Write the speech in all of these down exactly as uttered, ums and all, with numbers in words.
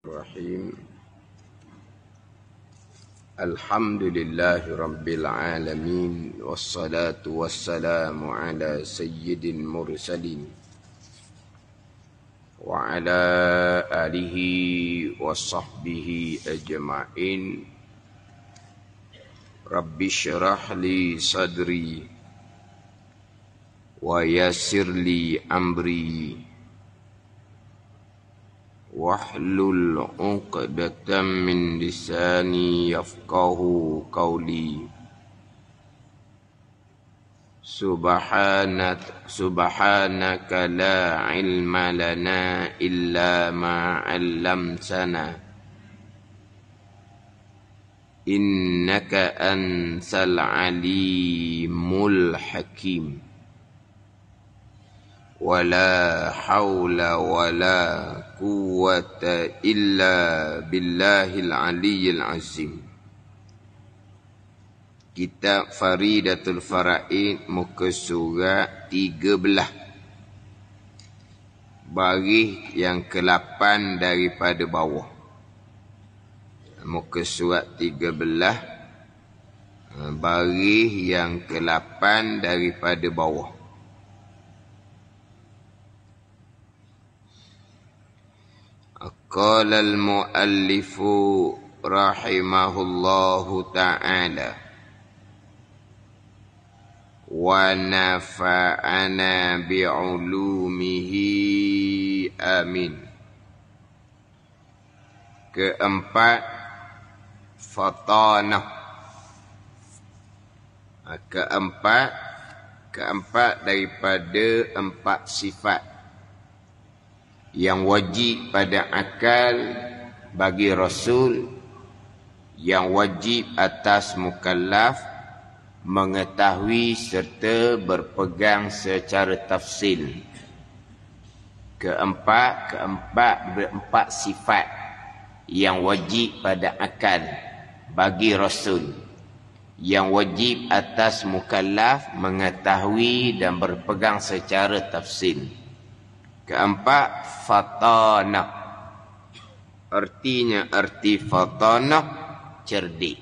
Bismillahirrahmanirrahim. Alhamdulillahi rabbil alamin, wassalatu wassalamu ala sayyidil mursalin wa ala alihi wa sahbihi ajma'in. Rabbi syrah li sadri wa yassir li amri wahlul 'uqdatam min lisani yafqahu qawli. Subhanak subhanaka la ilma lana illa ma 'allamtana innaka antal alimul hakim. Wala hawla wala quwwata illa billahil aliyyil azim. Kitab Faridatul Faraid, muka surat tiga belas, baris yang ke lapan daripada bawah. Muka surat tiga belas, baris yang ke lapan daripada bawah. Qala al-muallifu rahimahullahu ta'ala wa nafa'ana bi'ulumihi amin. Keempat, fatanah. Keempat, keempat daripada empat sifat yang wajib pada akal bagi Rasul, yang wajib atas mukallaf mengetahui serta berpegang secara tafsil. Keempat, keempat berempat sifat yang wajib pada akal bagi Rasul, yang wajib atas mukallaf mengetahui dan berpegang secara tafsil. Keempat, fatanah. Artinya, arti fatanah cerdik.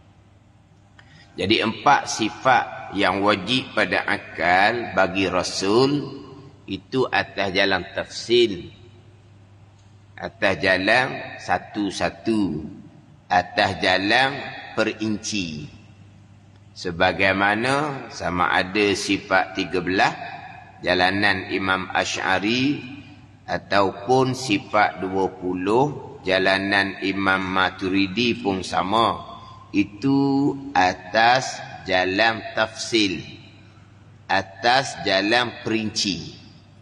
Jadi empat sifat yang wajib pada akal bagi Rasul itu atas jalan tafsil, atas jalan satu-satu, atas jalan perinci. Sebagaimana sama ada sifat tiga belas jalanan Imam Asy'ari ataupun sifat dua puluh jalanan Imam Maturidi pun sama. Itu atas jalan tafsil, atas jalan perinci.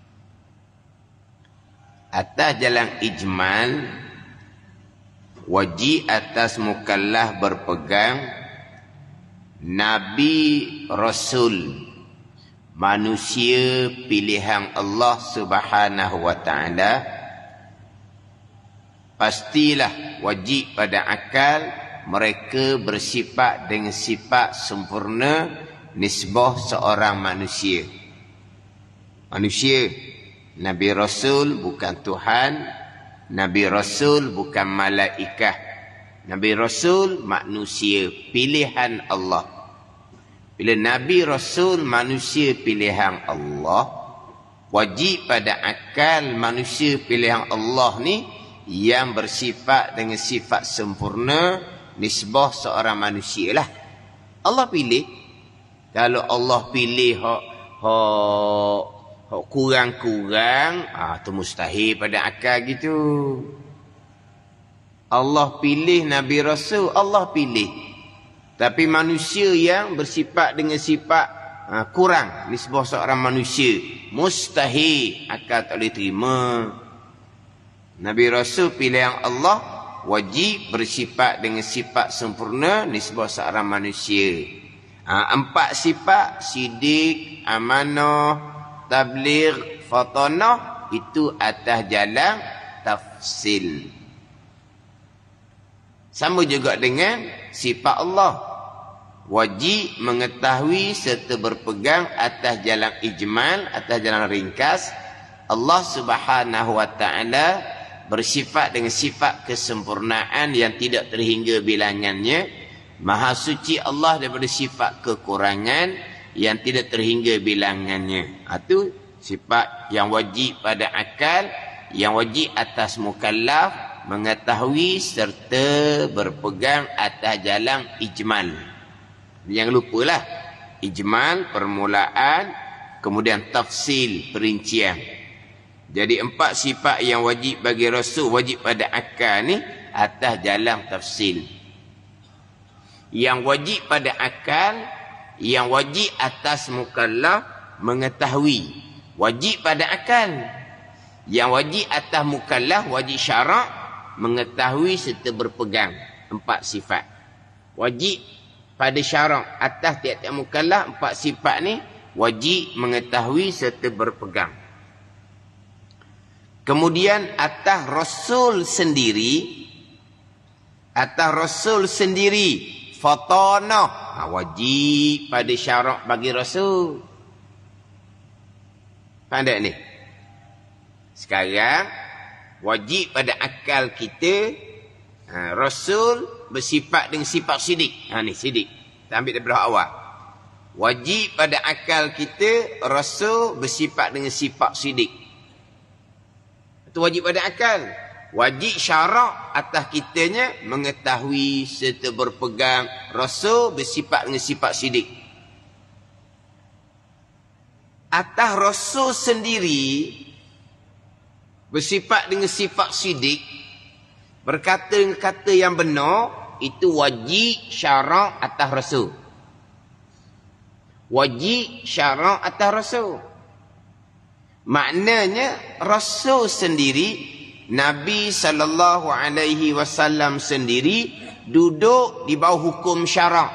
Atas jalan ijmal, wajib atas mukallaf berpegang Nabi Rasul, manusia pilihan Allah Subhanahu wa ta'ala, pastilah wajib pada akal mereka bersifat dengan sifat sempurna nisbah seorang manusia. Manusia, Nabi Rasul bukan Tuhan, Nabi Rasul bukan malaikat. Nabi Rasul manusia pilihan Allah. Bila Nabi Rasul manusia pilihan Allah, wajib pada akal manusia pilihan Allah ni yang bersifat dengan sifat sempurna nisbah seorang manusia lah. Allah pilih. Kalau Allah pilih hak hak hak kurang-kurang, ah tu mustahil pada akal gitu. Allah pilih Nabi Rasul, Allah pilih. Tapi manusia yang bersifat dengan sifat ha, kurang nisbah seorang manusia, mustahil akal tak boleh terima. Nabi Rasul pilihan Allah wajib bersifat dengan sifat sempurna nisbah seorang manusia. Ha, empat sifat, sidik, amanah, tabligh, fatanah, itu atas jalan tafsil. Sama juga dengan sifat Allah, wajib mengetahui serta berpegang atas jalan ijmal, atas jalan ringkas. Allah Subhanahu wa ta'ala bersifat dengan sifat kesempurnaan yang tidak terhingga bilangannya. Maha suci Allah daripada sifat kekurangan yang tidak terhingga bilangannya. Itu sifat yang wajib pada akal, yang wajib atas mukallaf mengetahui serta berpegang atas jalan ijmal. Jangan lupalah ijmal permulaan, kemudian tafsil perincian. Jadi empat sifat yang wajib bagi Rasul, wajib pada akal ni atas jalan tafsil. Yang wajib pada akal, yang wajib atas mukallaf mengetahui. Wajib pada akal. Yang wajib atas mukallaf, wajib syarak mengetahui serta berpegang. Empat sifat. Wajib pada syarak atas tiap-tiap mukallaf, empat sifat ni wajib mengetahui serta berpegang. Kemudian atas Rasul sendiri, atas Rasul sendiri fatanah, ha, wajib pada syarak bagi Rasul. Faham tak ni? Sekarang wajib pada akal kita, ha, Rasul bersifat dengan sifat sidik. Ha ni sidik. Kita ambil daripada awal. Wajib pada akal kita, Rasul bersifat dengan sifat sidik. Itu wajib pada akal. Wajib syarak atas kitanya mengetahui serta berpegang Rasul bersifat dengan sifat sidik. Atas Rasul sendiri bersifat dengan sifat sidik, berkata dengan kata yang benar, itu wajib syarak atas Rasul. Wajib syarak atas Rasul. Maknanya Rasul sendiri, Nabi sallallahu alaihi wasallam sendiri duduk di bawah hukum syarak.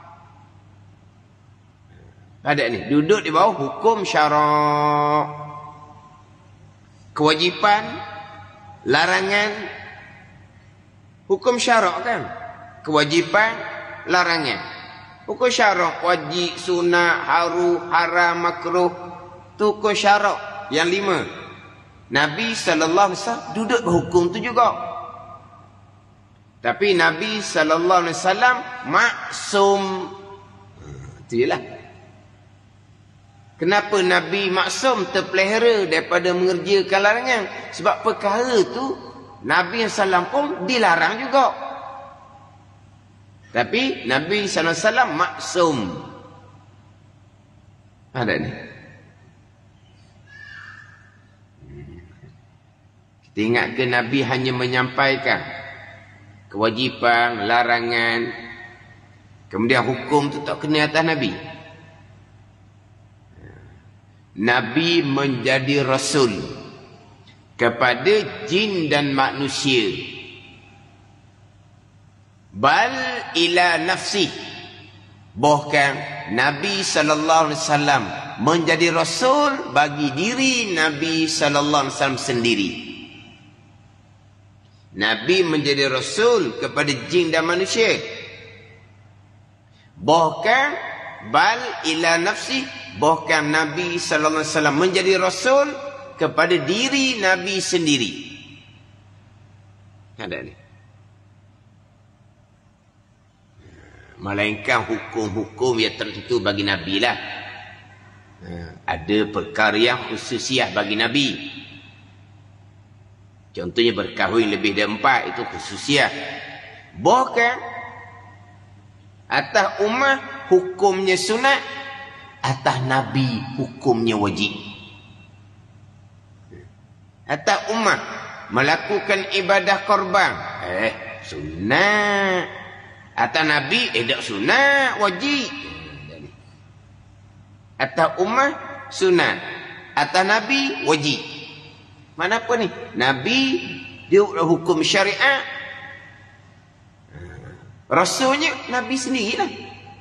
Ada ni, duduk di bawah hukum syarak. Kewajipan, larangan, hukum syarak kan? Kewajipan, larangan. Hukum syarak, wajib, sunat, haru, haram, makruh. Tu hukum syarak yang lima. Nabi sallallahu alaihi wasallam duduk berhukum tu juga. Tapi Nabi sallallahu alaihi wasallam maksum. Itulah. Kenapa Nabi maksum, terpelihara daripada mengerjakan larangan? Sebab perkara tu Nabi sallallahu alaihi wasallam pun dilarang juga. Tapi Nabi sallallahu alaihi wasallam maksum. Ada ni. Kita ingat ke Nabi hanya menyampaikan kewajipan, larangan, kemudian hukum tu tak kena atas Nabi. Nabi menjadi Rasul kepada jin dan manusia. Bal ila nafsi. Bahkan Nabi sallallahu alaihi wasallam menjadi Rasul bagi diri Nabi sallallahu alaihi wasallam sendiri. Nabi menjadi Rasul kepada jin dan manusia. Bahkan bal ila nafsi, bahkan Nabi sallallahu alaihi wasallam menjadi Rasul kepada diri Nabi sendiri. Ada ni. Melainkan hukum-hukum yang tertentu bagi Nabi lah. Ada perkara yang khususiah bagi Nabi. Contohnya berkahwin lebih dari empat, itu khususiah. Bahkan atas ummah hukumnya sunat, atas Nabi hukumnya wajib. Atas ummah melakukan ibadah korban, eh sunat. Atas Nabi eh tak sunat, wajib. Atas ummah sunat, atas Nabi wajib. Mana apa ni? Nabi dia hukum syariat. Rasulnya Nabi sendirilah.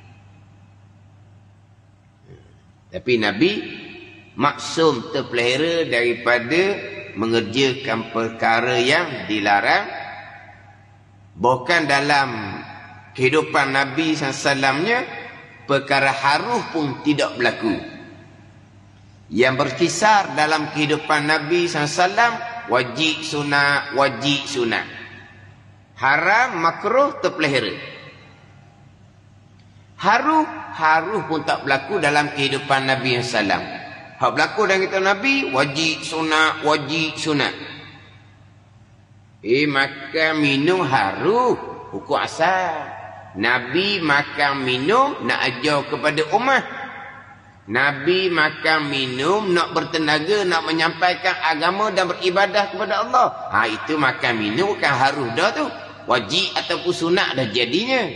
Tapi Nabi maksum, terpelihara daripada mengerjakan perkara yang dilarang. Bahkan dalam kehidupan Nabi sallallahu alaihi wasallam-nya perkara haruh pun tidak berlaku. Yang berkisar dalam kehidupan Nabi sallallahu alaihi wasallam wajib sunat, wajib sunat. Haram, makruh, terpelihara. Haruh, haruh pun tak berlaku dalam kehidupan Nabi sallallahu alaihi wasallam. Hak berlaku dalam kita Nabi, wajib sunat, wajib sunat. Eh, makan minum haruh, hukum asal. Nabi makan minum nak ajar kepada umat. Nabi makan minum nak bertenaga, nak menyampaikan agama dan beribadah kepada Allah. Ha, itu makan minum bukan haruh dah tu. Wajib ataupun sunat dah jadinya.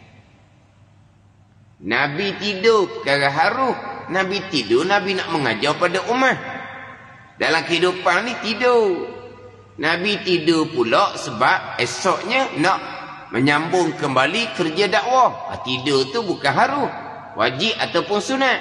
Nabi tidur perkara haruh. Nabi tidur, Nabi nak mengajar pada umat. Dalam kehidupan ni tidur. Nabi tidur pula sebab esoknya nak menyambung kembali kerja dakwah. Ha, tidur tu bukan haruh. Wajib ataupun sunat.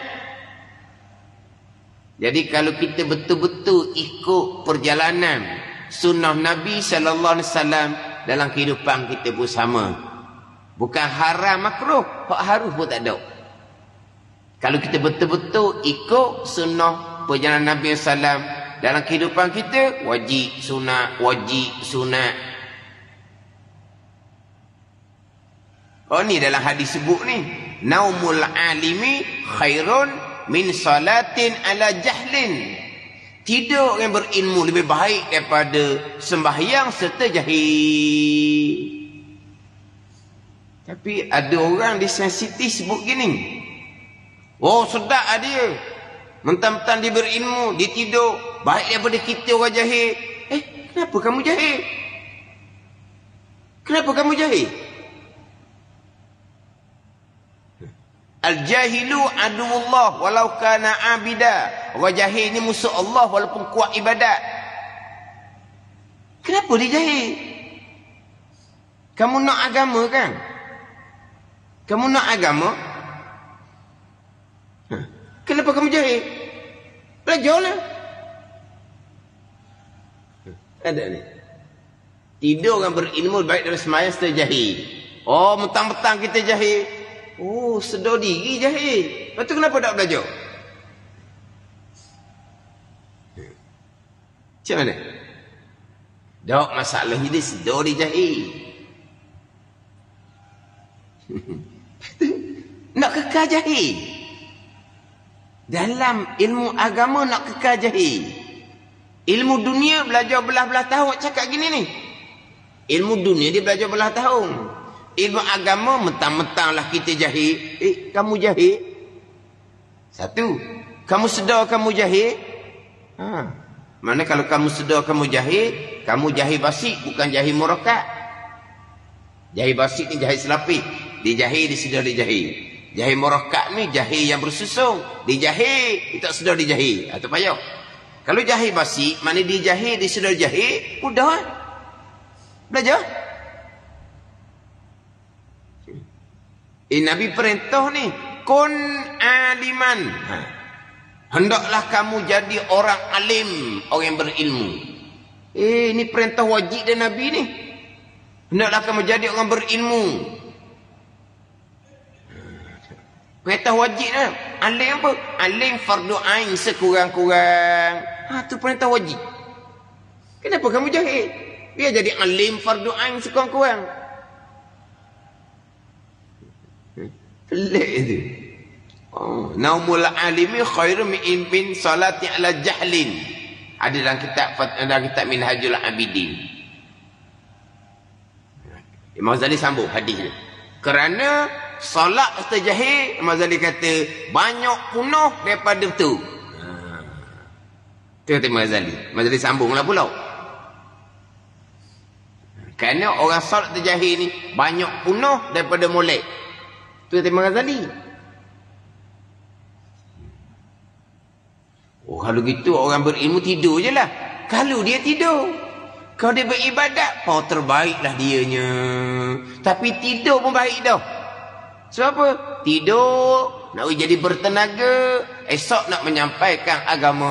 Jadi kalau kita betul-betul ikut perjalanan sunnah Nabi sallallahu alaihi wasallam dalam kehidupan kita pun sama. Bukan haram makruh, hak haruh pun tak ada. Kalau kita betul-betul ikut sunnah perjalanan Nabi sallallahu alaihi wasallam dalam kehidupan kita, wajib sunat, wajib sunat. Oh ni dalam hadis sebut ni, naumul alimi khairun min salatin ala jahlin. Tidur yang berilmu lebih baik daripada sembahyang serta jahil. Tapi ada orang dia sensitif sebut gini. Oh sedap lah dia. Mentang-mentang dia berilmu, dia tidur baik daripada kita orang jahil. Eh, kenapa kamu jahil? Kenapa kamu jahil? Al-jahilu aduullah walau kana abida. Orang jahil ni musuh Allah walaupun kuat ibadat. Kenapa dia jahil? Kamu nak agama kan? Kamu nak agama? Ha. Kenapa kamu jahil? Belajarlah. Ha. Ada ni. Tidur orang berilmu baik dari semaya serta jahil. Oh, mentang-mentang kita jahil. Oh, sedar diri jahil. Lepas tu kenapa tak belajar? Macam mana? Tak, masalah ini sedar dia jahil. Nak kekal jahil. Dalam ilmu agama nak kekal jahil. Ilmu dunia belajar belah-belah tahun cakap gini ni. Ilmu dunia dia belajar belah tahun. Ilmu agama mentang-mentang lah kita jahil. Eh, kamu jahil? Satu, kamu sedar kamu jahil? Ha. Mana kalau kamu sedar kamu jahil, kamu jahil basik bukan jahil murakkab. Jahil basik ni jahil selapis. Dia jahil, dia sedar dia jahil. Jahil murakkab ni jahil yang bersusung. Dia jahil, dia tak sedar dia jahil. Itu payah. Kalau jahil basik, mana dia jahil, dia sedar jahil, mudah lah. Belajar. Eh, Nabi perintah ni, kun aliman. Ha. Hendaklah kamu jadi orang alim, orang yang berilmu. Eh, ini perintah wajib dari Nabi ni. Hendaklah kamu jadi orang berilmu. Perintah wajib lah. Alim apa? Alim fardu ain sekurang-kurang. Ha, tu perintah wajib. Kenapa kamu jahil? Biar jadi alim fardu ain sekurang-kurang. Pelik itu. Oh, naumul alimi khairu min salati ala jahlin. Ada dalam kitab dalam kitab Minhajul Abidin. Imam Ghazali sambung hadis ni. Kerana solat serta jahil, Imam Ghazali kata banyak punah daripada tu. Ha. Tu kata Imam Ghazali. Imam Ghazali sambunglah pula. Kerana orang solat serta jahil ni banyak punah daripada molek. Tu kata Imam Ghazali. Oh, kalau gitu orang berilmu tidur je lah. Kalau dia tidur. Kalau dia beribadat, oh terbaiklah dianya. Tapi tidur pun baik dah. Sebab apa? Tidur, nak jadi bertenaga, esok nak menyampaikan agama.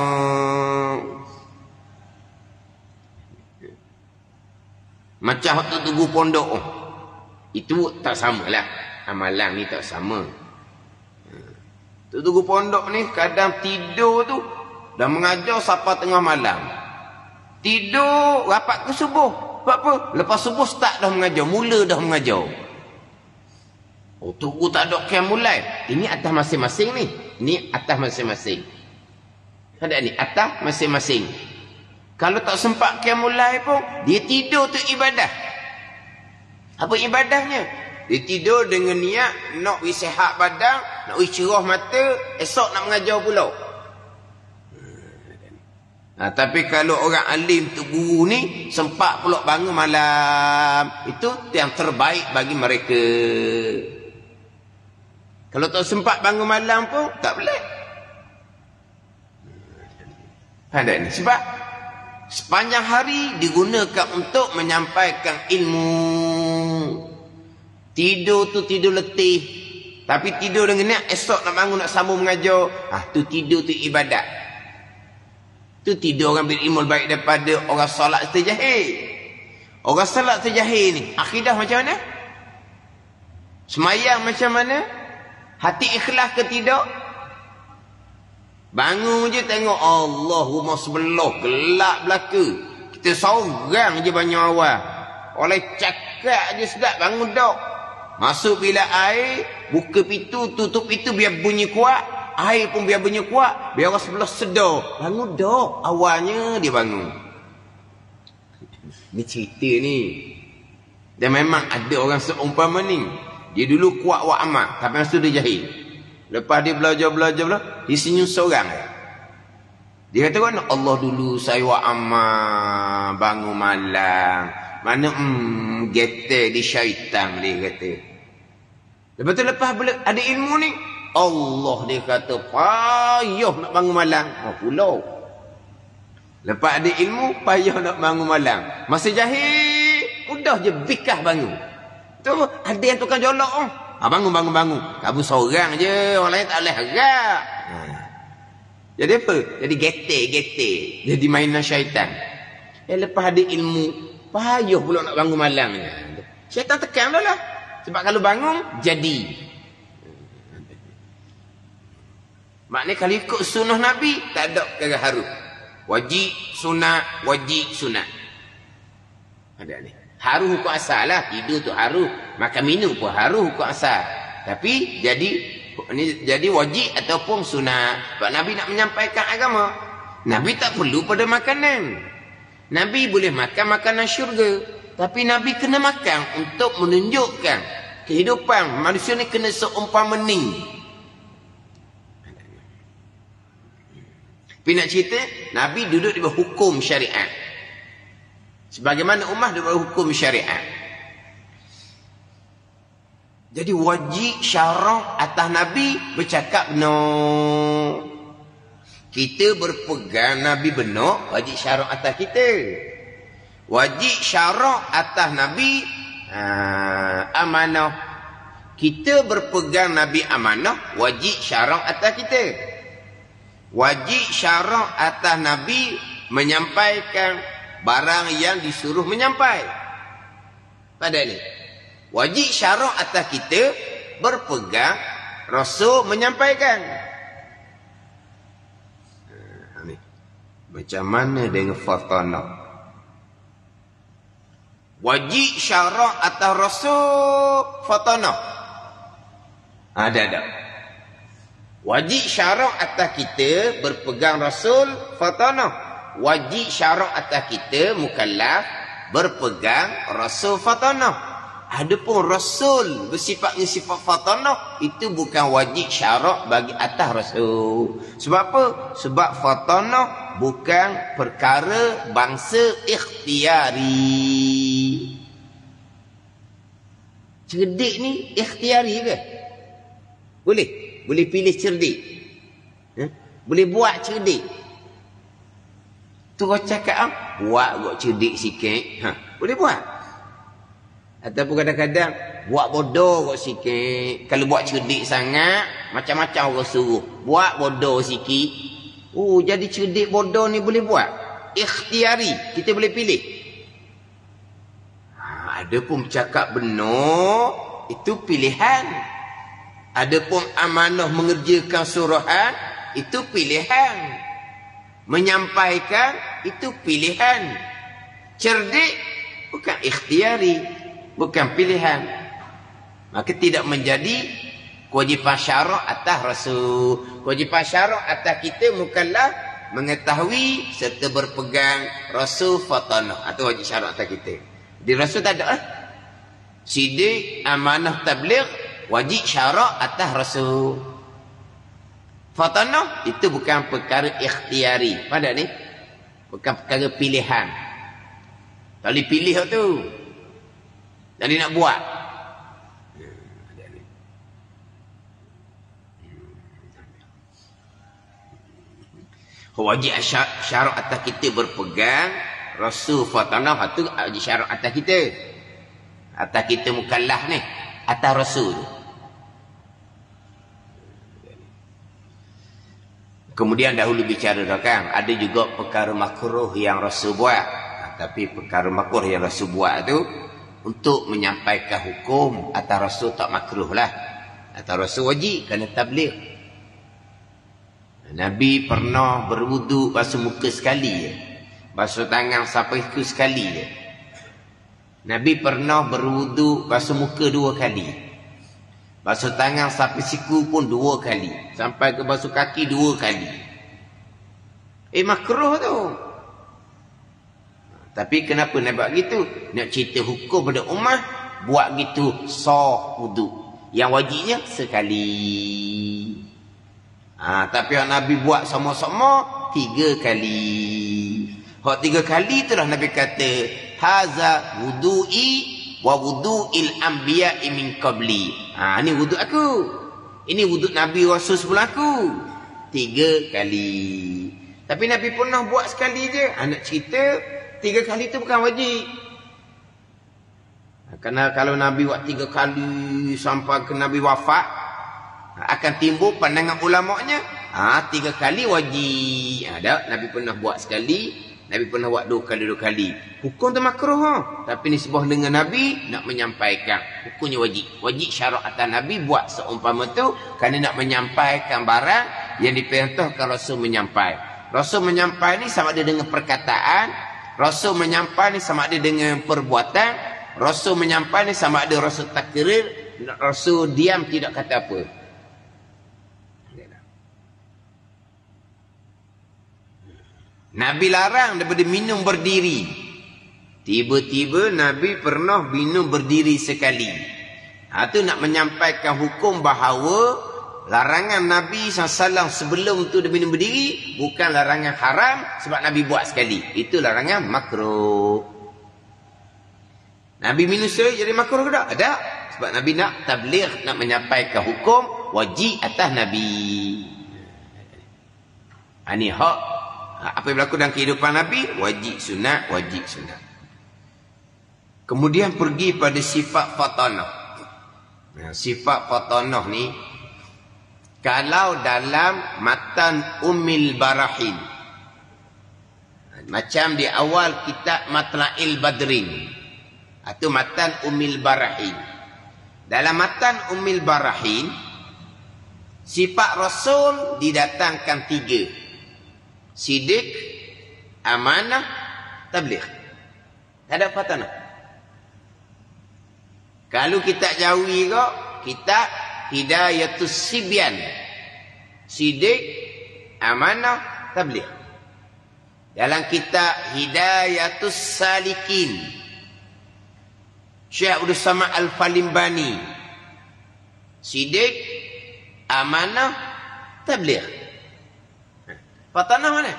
Macam waktu tunggu pondok. Itu tak samalah. Amalan ni tak sama. Tunggu pondok ni kadang tidur tu dah mengajar sampai tengah malam. Tidur rapat ke subuh. Sebab apa? Lepas subuh start dah mengajar. Mula dah mengajar. Oh, tunggu tak ada qiyam mulai. Ini atas masing-masing ni. Ini atas masing-masing. Ada ni, atas masing-masing. Kalau tak sempat qiyam mulai pun, dia tidur tu ibadah. Apa ibadahnya? Dia tidur dengan niat nak sihat badan, nak cerah mata, esok nak mengajar pula. Nah, tapi kalau orang alim tu guru ni sempat pula bangun malam, itu yang terbaik bagi mereka. Kalau tak sempat bangun malam pun tak boleh. Ada ni sebab sepanjang hari digunakan untuk menyampaikan ilmu. Tidur tu tidur letih, tapi tidur dengan niat esok nak bangun nak sambung mengajar. Ah tu tidur tu ibadat. Tu tidur orang berilmu baik daripada orang solat terjahil. Orang solat terjahil ni akidah macam mana? Semayang macam mana? Hati ikhlas ke tidak? Bangun je tengok Allah rumah sebelah gelap belaka. Kita seorang je banyak awal. Oleh cakap je sedap bangun dak. Masuk bilik air, buka pintu, tutup pintu biar bunyi kuat. Air pun biar bunyi kuat, biar orang sebelah sedar. Bangun dak. Awalnya dia bangun. Ni cerita ni. Dan memang ada orang seumpama ni. Dia dulu kuat wa amal, tapi masa dia jahil. Lepas dia belajar-belajar belajar, dia senyum seorang. Dia kata kan, Allah dulu saya wa amal, bangun malam. Mana hmm, getar di syaitan dia kata. Lepas tu lepas ada ilmu ni, Allah dia kata payah nak bangun malam. Oh pulau. Lepas ada ilmu payah nak bangun malam. Masa jahil udah je bikah bangun. Tu ada yang tukang jolok oh. Ha, bangun bangun bangun. Kamu seorang je, orang lain tak boleh harap. Ha. Jadi apa? Jadi getar-getar. Jadi mainan syaitan. Eh lepas ada ilmu, payah pula nak bangun malam ni. Syaitan tekan dah lah. Sebab kalau bangun jadi. Maknanya kalau ikut sunnah Nabi, tak ada kagak harus. Wajib, sunat, wajib, sunat. Ada ni. Harus hukum asal lah. Tidur tu harus. Makan minum pun harus hukum asal. Tapi jadi ni jadi wajib ataupun sunat. Sebab Nabi nak menyampaikan agama. Nabi tak perlu pada makanan. Nabi boleh makan makanan syurga. Tapi Nabi kena makan untuk menunjukkan kehidupan manusia ni kena seumpama ni. Tapi nak cerita, Nabi duduk di bawah hukum syariat. Sebagaimana ummah di bawah hukum syariat. Jadi wajib syarak atas Nabi bercakap benar. Kita berpegang Nabi benar, wajib syarak atas kita. Wajib syarak atas Nabi aa, amanah. Kita berpegang Nabi amanah, wajib syarak atas kita. Wajib syarak atas Nabi menyampaikan barang yang disuruh menyampai. Pada ni. Wajib syarak atas kita berpegang Rasul menyampaikan. Ha, ni. Macam mana dengan fatanah? Wajib syarak atas Rasul fatanah. Ada ada. Wajib syarak atas kita berpegang Rasul fatanah. Wajib syarak atas kita mukallaf berpegang Rasul fatanah. Adapun Rasul bersifatnya sifat fatanah, itu bukan wajib syarak bagi atas Rasul. Sebab apa? Sebab fatanah bukan perkara bangsa ikhtiari. Cerdik ni ikhtiari ke? Boleh? Boleh pilih cerdik. Ha? Boleh buat cerdik. Tu kau cakap, ah, buat buat cerdik sikit. Ha, boleh buat. Ataupun kadang-kadang, buat bodoh kau sikit. Kalau buat cerdik sangat, macam-macam orang suruh. Buat bodoh sikit. Oh, jadi cerdik bodoh ni boleh buat. Ikhtiari. Kita boleh pilih. Ha, ada pun cakap benar, itu pilihan. Adapun amanah mengerjakan suruhan, itu pilihan. Menyampaikan, itu pilihan. Cerdik bukan ikhtiari, bukan pilihan. Maka tidak menjadi kewajipan syarak atas Rasul. Kewajipan syarak atas kita mukallaf mengetahui serta berpegang Rasul fatanah, atau wajib syarak atas kita. Di Rasul tak ada. Eh? Sidik, amanah, tabligh, wajib syarak atas Rasul. Fatanah itu bukan perkara ikhtiari. Pada ni bukan perkara pilihan. Kalau dipilih tu, jadi nak buat. Wajib syarat atas kita berpegang Rasul fatanah, itu wajib syarat atas kita. Atas kita mukallaf ni, atas Rasul. Kemudian dahulu bicara dah kan, ada juga perkara makruh yang Rasul buat. Nah, tapi perkara makruh yang Rasul buat tu untuk menyampaikan hukum, atas Rasul tak makruh lah. Atas Rasul wajib kerana tabligh. Nabi pernah berwuduk basuh muka sekali je. Basuh tangan sampai siku sekali je. Nabi pernah berwuduk basuh muka dua kali. Basuh tangan sampai siku pun dua kali. Sampai ke basuh kaki dua kali. Eh makruh tu. Tapi kenapa nak buat gitu? Nak cerita hukum pada ummah, buat gitu sah wuduk. Yang wajibnya sekali. Ha, tapi yang Nabi buat sama-sama tiga kali. Hak tiga kali itulah Nabi kata, haza wudu'i wa wudu'il anbiya'i min qabli. Ha, ni wuduk aku. Ini wuduk Nabi Rasul sebelum aku. Tiga kali. Tapi Nabi pernah buat sekali je. Anak cerita, tiga kali tu bukan wajib. Kerana kalau Nabi buat tiga kali sampai ke Nabi wafat, akan timbul pandangan ulama'nya. Ha, tiga kali wajib. Ada, Nabi pernah buat sekali. Nabi pernah buat dua kali, dua kali. Hukum tu makruh. Ha? Tapi ni sebuah dengan Nabi nak menyampaikan. Hukumnya wajib. Wajib syarat atas Nabi buat seumpama tu. Kerana nak menyampaikan barang yang diperintahkan Rasul menyampaikan. Rasul menyampaikan ni sama ada dengan perkataan. Rasul menyampaikan ni sama ada dengan perbuatan. Rasul menyampaikan ni sama ada Rasul takrir. Rasul diam tidak kata apa. Nabi larang daripada minum berdiri. Tiba-tiba Nabi pernah minum berdiri sekali. Itu nak menyampaikan hukum bahawa larangan Nabi sallallahu alaihi wasallam sebelum tu dia minum berdiri bukan larangan haram sebab Nabi buat sekali. Itu larangan makruh. Nabi minum sekali jadi makruh ke tak? Ada. Sebab Nabi nak tabligh, nak menyampaikan hukum wajib atas Nabi. Ini hak. Apa yang berlaku dalam kehidupan Nabi, wajib sunat, wajib sunat. Kemudian pergi pada sifat fatanah. Nah, sifat fatanah ni, kalau dalam matan Ummil Barahin, macam di awal kitab Matla'il Badrin, atau matan Ummil Barahin. Dalam matan Ummil Barahin, sifat Rasul didatangkan tiga. Sidik, amanah, tabligh. Tak ada fatanah. Kalau kita jauhi kok, kita Hidayatus Sibyan. Sidik, amanah, tabligh. Dalam kitab Hidayatus Salikin, Syekh Abdul Samad Al-Falimbani. Sidik, amanah, tabligh. Fatanah mana?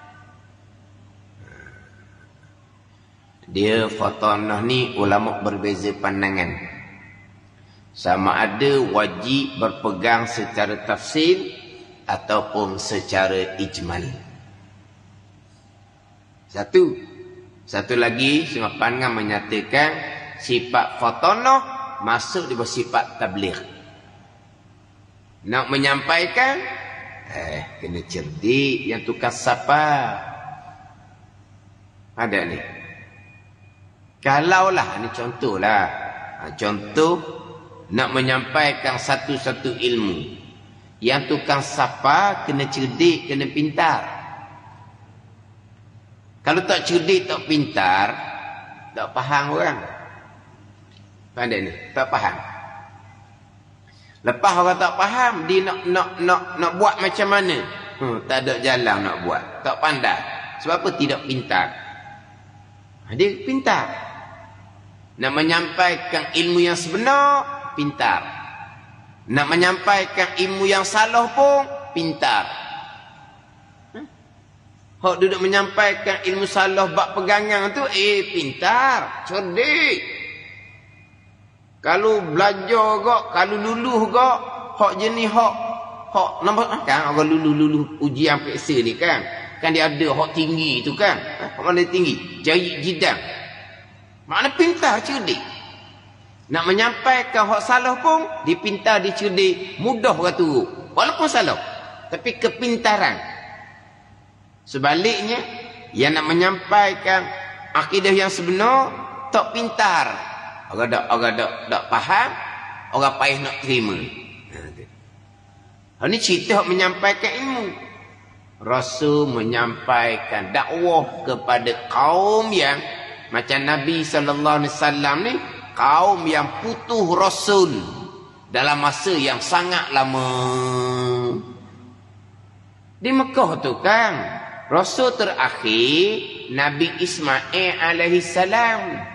Dia fatanah ni ulama berbeza pandangan. Sama ada wajib berpegang secara tafsil ataupun secara ijmal. Satu. Satu lagi semua pandangan menyatakan sifat fatanah masuk di bawah sifat tabligh. Nak menyampaikan, Eh, kena cerdik yang tukar sapa. Ada ni. Kalaulah, ni contohlah. Ha, contoh, nak menyampaikan satu-satu ilmu. Yang tukang sapa, kena cerdik, kena pintar. Kalau tak cerdik, tak pintar, tak faham orang. Pandai ni, tak faham. Lepas orang tak faham, dia nak nak nak nak buat macam mana? Hmm, tak ada jalan nak buat. Tak pandai. Sebab apa? Tidak pintar. Dia pintar. Nak menyampaikan ilmu yang sebenar, pintar. Nak menyampaikan ilmu yang salah pun, pintar. Hmm? Hak duduk menyampaikan ilmu salah bab pegangan tu, eh pintar, cerdik. Kalau belajar gak, kalau luluh gak, hak jenis hak, hak nampak kan orang luluh-luluh ujian periksa ni kan. Kan dia ada hak tinggi tu kan. Hak mana tinggi? Jari jidang. Makna pintar, cerdik. Nak menyampaikan hak salah pun, dia pintar, dia cerdik, mudah orang turut. Walaupun salah. Tapi kepintaran. Sebaliknya, yang nak menyampaikan akidah yang sebenar, tak pintar. Orang tak, orang tak, tak faham, orang payah nak terima. Ini cerita menyampaikan ilmu. Rasul menyampaikan dakwah kepada kaum yang macam Nabi sallallahu alaihi wasallam ni, kaum yang putus Rasul dalam masa yang sangat lama. Di Mekah tu kan, Rasul terakhir Nabi Ismail alaihi salam.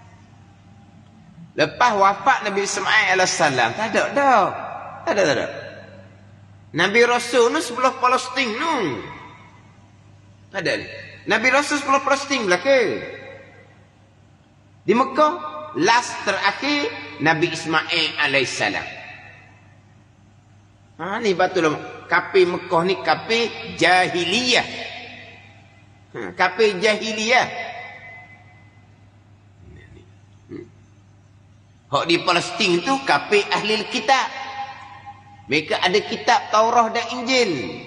Lepas wafat Nabi Ismail alaihi salam, tak ada dah. Tak ada, tak ada. Nabi Rasul ni sebelah Palestin tu. Tak ada. Nabi Rasul sebelah Palestin belakang. Di Mekah, last terakhir Nabi Ismail alaihi salam. Ha ni betul lah. Kafir Mekah ni kafir jahiliyah. Ha, kafir jahiliyah. Hak di Palestin tu kafir ahli kitab. Mereka ada kitab Taurah dan Injil.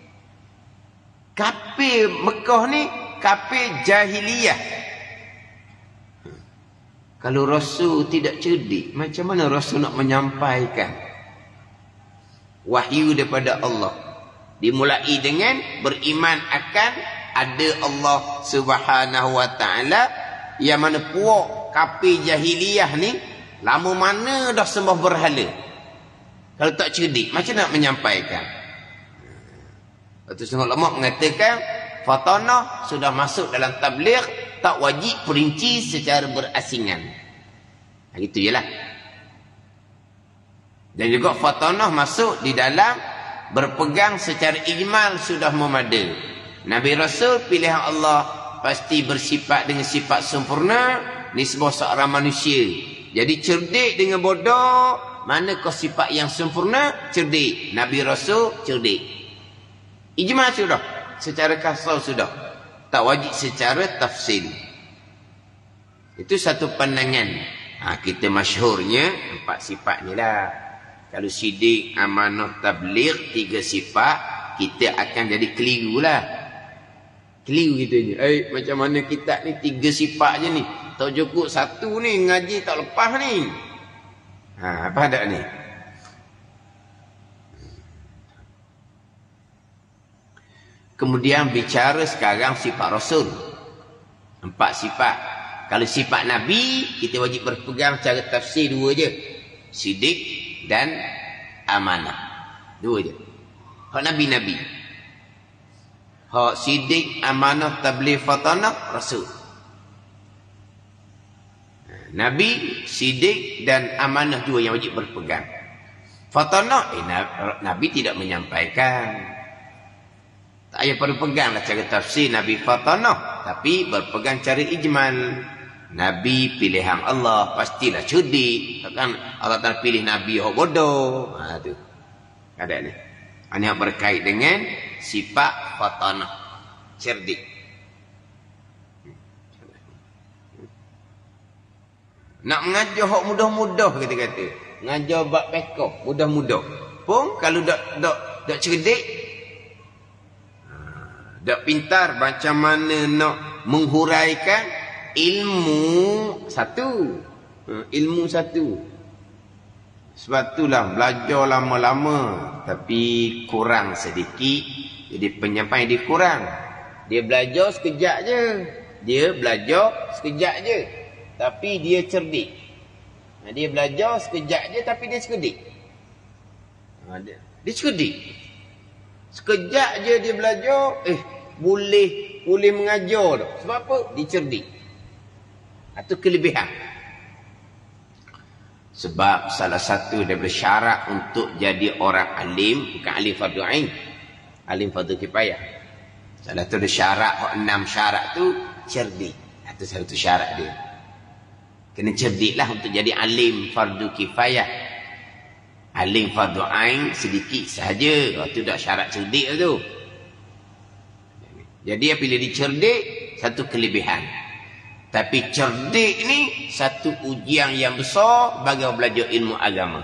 Kafir Mekah ni kafir jahiliyah. Kalau Rasul tidak cerdik, macam mana Rasul nak menyampaikan wahyu daripada Allah? Dimulai dengan beriman akan ada Allah Subhanahu wa taala, yang mana puak kafir jahiliyah ni lama mana dah sembah berhala. Kalau tak cerdik, macam nak menyampaikan? Lepas tu setengah ulama mengatakan fatanah sudah masuk dalam tabligh, tak wajib perinci secara berasingan. Nah, gitu je lah. Dan juga fatanah masuk di dalam berpegang secara ijmal sudah memada. Nabi Rasul pilihan Allah pasti bersifat dengan sifat sempurna, nisbah seorang manusia. Jadi cerdik dengan bodoh, manakah sifat yang sempurna? Cerdik. Nabi Rasul cerdik. Ijma' sudah. Secara kasar sudah. Tak wajib secara tafsil. Itu satu pandangan. Ha, kita masyhurnya empat sifat ni lah. Kalau sidik, amanah, tabligh, tiga sifat, kita akan jadi keliru lah. Keliru kita ni. Eh, macam mana kitab ni tiga sifat je ni. Tak cukup satu ni, ngaji tak lepas ni. Ha, apa ada ni? Kemudian bicara sekarang sifat Rasul. Empat sifat. Kalau sifat Nabi, kita wajib berpegang cara tafsir dua je. Sidik dan amanah. Dua je. Hak Nabi-Nabi. Hak sidik, amanah, tabligh, fatanah, Rasul. Nabi, sidik dan amanah dua yang wajib berpegang. Fatanah, eh, Nabi tidak menyampaikan. Tak payah berpegang lah cara tafsir Nabi fatanah. Tapi berpegang cara ijmal. Nabi pilihan Allah, pastilah cerdik. Takkan Allah Ta'ala pilih Nabi yang bodoh. Ha, tu. Ada ni. Ini yang berkait dengan sifat fatanah. Cerdik. Nak mengajar hak mudah-mudah kita kata. Mengajar bab fiqh mudah-mudah. Pun kalau dak dak dak cerdik, dak pintar macam mana nak menghuraikan ilmu satu. Ilmu satu. Sebab itulah belajar lama-lama tapi kurang sedikit. Jadi penyampaian dia kurang. Dia belajar sekejap je. Dia belajar sekejap je. Tapi dia cerdik. Dia belajar sekejap je tapi dia cerdik. Dia, dia cerdik. Sekejap je dia belajar, eh boleh boleh mengajar dah. Sebab apa? Dia cerdik. Itu kelebihan. Sebab salah satu daripada syarat untuk jadi orang alim, bukan alim fardu ain, alim fardu kifayah. Salah satu syarat, enam syarat tu cerdik. Itu salah satu syarat dia. Kena cerdiklah untuk jadi alim fardu kifayah. Alim fardu ain sedikit sahaja. Itu dah syarat cerdik tu. Jadi apabila dicerdik, satu kelebihan. Tapi cerdik ni satu ujian yang besar bagi orang belajar ilmu agama.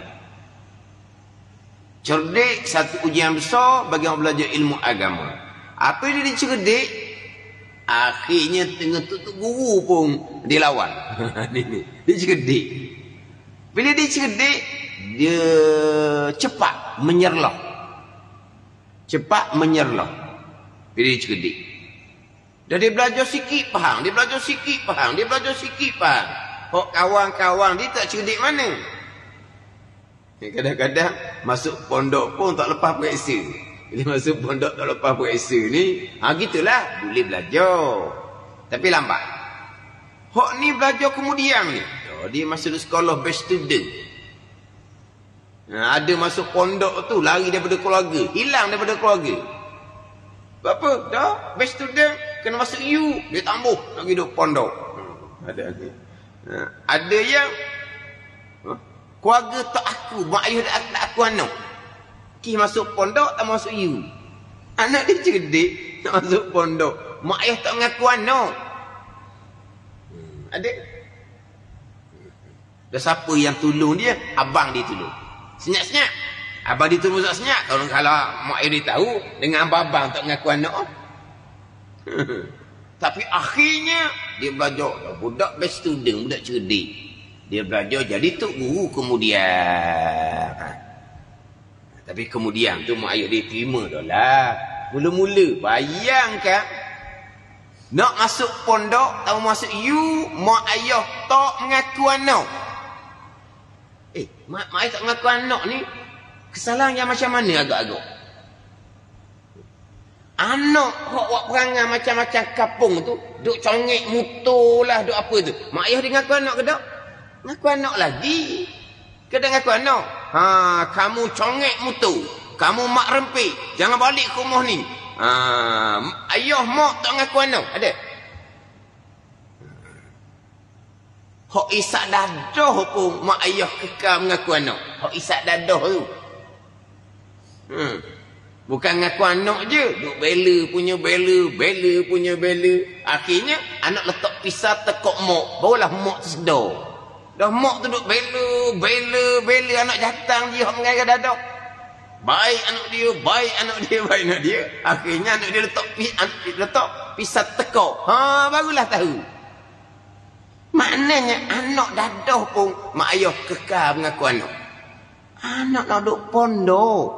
Cerdik satu ujian besar bagi orang belajar ilmu agama. Apa dia dicerdik? Akhirnya tengah tutup guru pun dilawan. Dia cerdik. Bila dia cerdik, dia cepat menyerlah. Cepat menyerlah. Bila dia cerdik. Dan dia belajar sikit faham, dia belajar sikit faham, dia belajar sikit faham. Hok kawan-kawan dia tak cerdik mana. Kadang-kadang masuk pondok pun tak lepas periksa. Bila masuk pondok tak lepas periksa ni, ha gitulah, boleh belajar. Tapi lambat. Hok ni belajar kemudian ni. Oh, dia masuk sekolah best student. Ha, ada masuk pondok tu lari daripada keluarga, hilang daripada keluarga. Sebab apa? Dah best student kena masuk U, dia tambah nak hidup pondok. Hmm, ada ada. Ha, ada yang huh? keluarga tak aku, mak ayah tak, tak aku anak. Ki masuk pondok tak masuk U. Anak dia cerdik nak masuk pondok, mak ayah tak mengaku anak. Hmm, ada. Dah siapa yang tolong dia? Abang dia tolong. Senyap-senyap. Abang dia tolong senyap. Kalau kalau mak ayah dia tahu dengan abang-abang tak mengaku anak. Tapi akhirnya dia belajar. Budak best student, budak cerdik. Dia belajar jadi tok guru kemudian. Tapi kemudian tu mak ayah dia terima dah lah. Mula-mula bayangkan nak masuk pondok, tahu masuk U, mak ayah tak mengaku anak. Eh, mak, mak ayah tak mengaku anak ni kesalahan yang macam mana agak-agak? Anak hok buat perangai macam-macam kampung tu, duk congek motor lah, duk apa tu. Mak ayah dia ngaku anak ke tak? Ngaku anak lagi. Ke tak ngaku anak? Ha, kamu congek motor, kamu mak rempik, jangan balik ke rumah ni. Ha, ayah mak tak ngaku anak. Ada? Hok isak dadah pun mak ayah kekal mengaku anak. Hok isak dadah tu. Hmm. Bukan ngaku anak je, duk bela punya bela, bela punya bela. Akhirnya anak letak pisah tekok mak, barulah mak tu sedar. Dah mak tu duk bela, bela, bela anak jatang dia hok mengaku dadah. Baik anak dia, baik anak dia, baik anak dia. Akhirnya anak dia letak letak pisah tekok. Ha, barulah tahu. Maknanya anak dadah pun mak ayah kekal mengaku anak. Anak nak duduk pondok.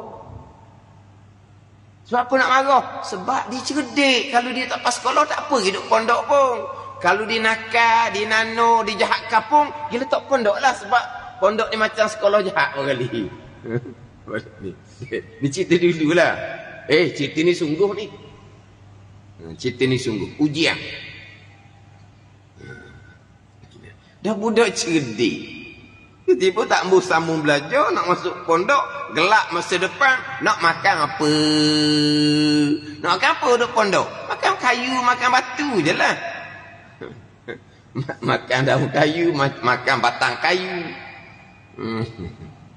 Sebab apa nak marah? Sebab dia cerdik. Kalau dia tak pas sekolah tak apa duduk pondok pun. Kalau dia nakal, dia nano, dia jahat kapung, dia letak pondok lah. Sebab pondok ni macam sekolah jahat orang kali. ni, ni cerita dulu lah. Eh, cerita ni sungguh ni. Cerita ni sungguh. Ujian. Dah budak cerdik. Tiba-tiba tak mau sambung belajar, nak masuk pondok, gelap masa depan, nak makan apa? Nak makan apa duduk pondok? Makan kayu, makan batu je lah. Makan daun kayu, makan batang kayu.